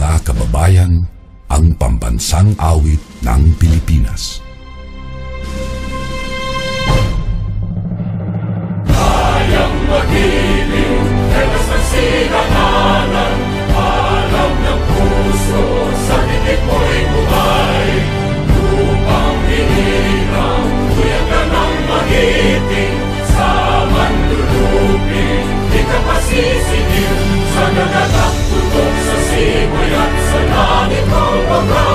mga kababayan, ang pambansang awit ng Pilipinas. Kayang magiliw, telas ng sinangalan, alam ng puso, sa titik mo'y buhay. Lupang hinirang, kuya ka ng magiting, sa manlulupin, di ka pasisingil, sa nagatak tutok sa simoy at sa langit ng pagkakas.